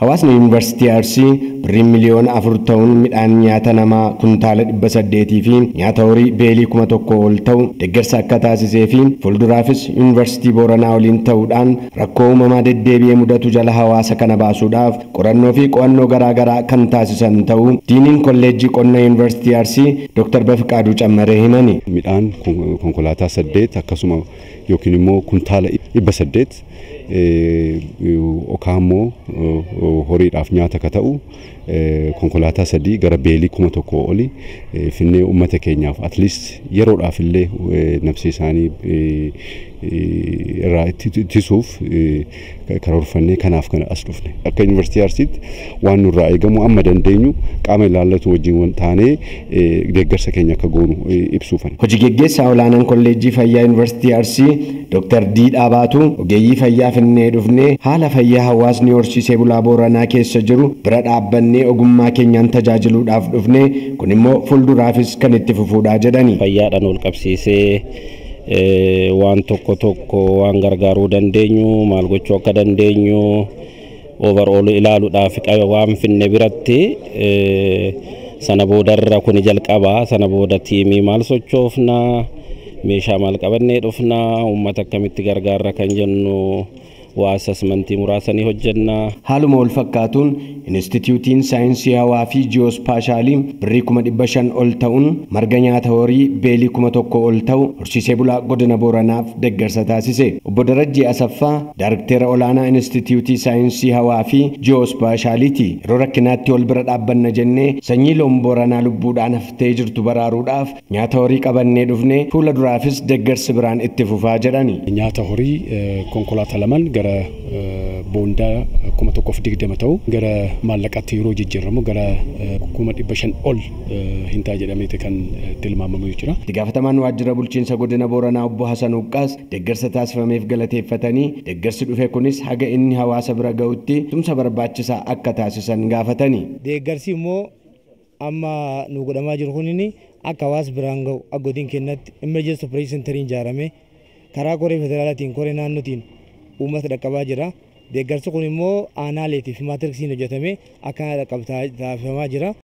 Hawaasni Yuunivarsiitii Arsii birrii miliyoona 4 ta'uun midhaan nyaata namaa kuntaala 800 fi nyaata horii beelii 1000 ol ta'u deeggarsa akka taasisee fi fuulduraafis Yuunivarsiitii Booranaa waliin ta'uudhaan rakkoo uumamaa deddeebi'ee mudatu jala hawaasa kana baasuudhaaf qorannoo fi qo'annoo garaagaraa kan taasisan ta'uu diiniin kolleejjii qonna Yuunivarsiitii Arsii Dr. Bafiqaaduu Cammaree himani. Midhaan konkolaataa 8 akkasuma yookiin immoo kuntaala 800 okaammoo horiidhaaf nyaata ka ta'u konkolaataa 3 gara beelii 1000 oli finnee uummata keenyaaf at least yeroodhaaf illee nafsi isaanii irraa ittisuuf karoorfannee kanaaf kana as dhufne akka Yuunivarsiitii Arsiitti waan nurraa eegamu amma dandeenyu qaama ilaallatu wajjin taanee deeggarsa keenya akka goonu ibsuufan. Hojii geggeessaa olaanaan kolleejjii fayyaa Yuunivarsiitii Arsii Dr. Diidhaa Baatu ogeeyyii fayyaa finnee dhufnee haala fayyaa hawaasni horsiisee bulaa Booranaa keessa jiru bira dhaabbannee ogummaa keenyaan tajaajiluudhaaf dhufne kun immoo fuulduraafis kan itti fufuudhaa jedhani. Fayyaadhaan ol qabsiisee waan tokko waan gargaaruu dandeenyu maal gochuu akka dandeenyu overall ilaaluudhaaf waan finne biratti sana boodarra kun jalqaba sana booda tiimii maal sochoofna meeshaa maal qabannee dhufna uummata akkamitti gargaarra kan jennu waa assessmentii muraasanii hojjenna. Haaluma wal fakkaatuun Instituutiin Saayinsii Hawaa fi Ji'oospaashaalii birrii 500 ol ta'uun marga nyaata horii beelii 1000 ol ta'u horsiisee bulaa godina Booranaaf deeggarsa taasise. Obbo Darajjii Asaffaa Daayirikteera olaanaa Instituutii Saayinsii Hawaa fi Ji'oospaashaaliiti. Yeroo rakkinaatti wal bira dhaabbanna jennee sanyii loon Booranaa lubbuudhaan haftee jirtu baraaruudhaaf nyaata horii qabannee dhufne fuula duraafis deeggarsi biraan itti fufaa jedhani. Nyaata horii konkolaataa lamaan gara boondaa 120 ta'u gara maallaqaatti yeroo jijjiiramu gara 500 ol hintaa jedhameeti kan tilmaamamu jira. Itti gaafatamaan waajjira bulchiinsa godina Booranaa obbo Hasan Uqqaas deeggarsa taasifameef galateeffatanii deeggarsi dhufe kunis haga inni hawaasa bira ga'utti tumsa barbaachisaa akka taasisan gaafatanii. Deeggarsi immoo amma nu godhamaa jiru kunini akka hawaasa biraan ga'u aggotiin kennatti emergency operation centeriin ijaarame karaa koree federaalaatiin koree naannootiin uummata dhaqqabaa jira. Deeggarsi kun immoo aanaaleetiif maatirksiin hojjetame akka dhaqqabaa taasifamaa jira.